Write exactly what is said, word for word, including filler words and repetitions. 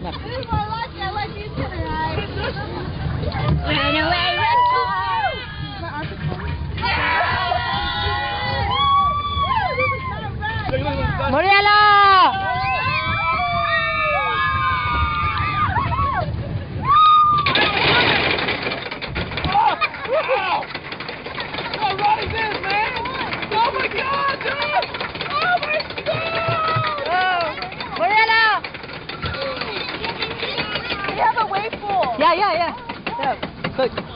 No. This is more lucky. I like you tonight. Run away, run far. My arm is coming. Murielo! Yeah, yeah, yeah. Yeah. Good.